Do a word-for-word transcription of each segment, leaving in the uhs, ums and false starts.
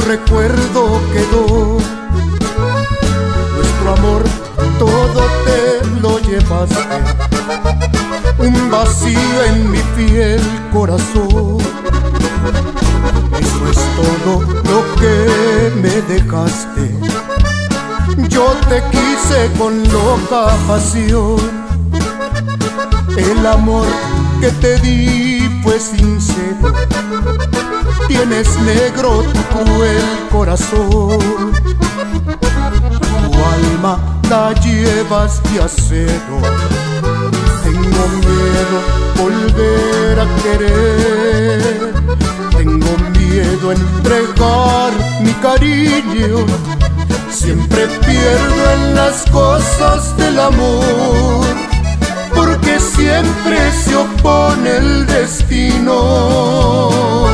recuerdo quedó. Nuestro amor todo te lo llevaste, un vacío en mi fiel corazón. Eso es todo lo que me dejaste. Yo te quise con loca pasión. El amor que te di fue sincero. Tienes negro tu cruel corazón. Tu alma la llevas de acero. Tengo miedo volver a querer. Tengo miedo a entregar mi cariño. Siempre pierdo en las cosas del amor, porque siempre se opone el destino.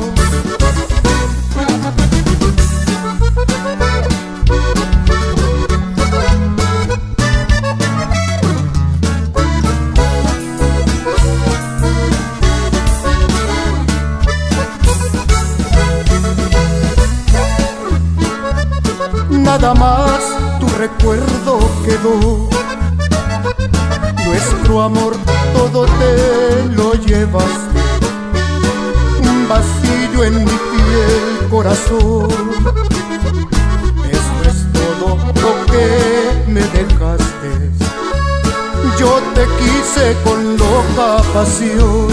Nada más tu recuerdo quedó. Nuestro amor todo te lo llevaste, un vacío en mi fiel corazón. Eso es todo lo que me dejaste. Yo te quise con loca pasión.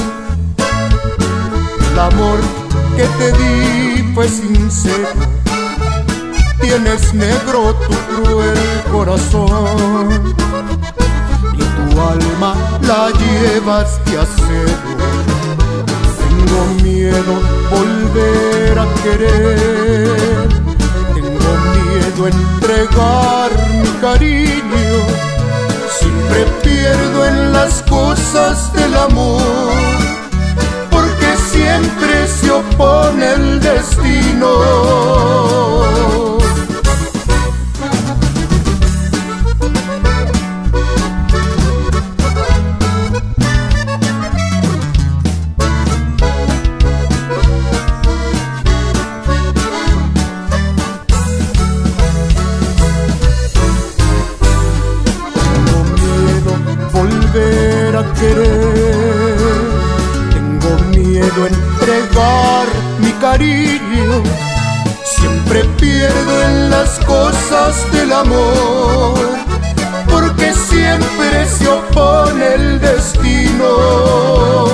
El amor que te di fue sincero. Tienes negro tu cruel corazón, y tu alma la llevas de acero. Tengo miedo volver a querer. Tengo miedo a entregar mi cariño. Siempre pierdo en las cosas del amor, porque siempre se opone el destino. Volver a querer. Tengo miedo a entregar mi cariño. Siempre pierdo en las cosas del amor, porque siempre se opone el destino.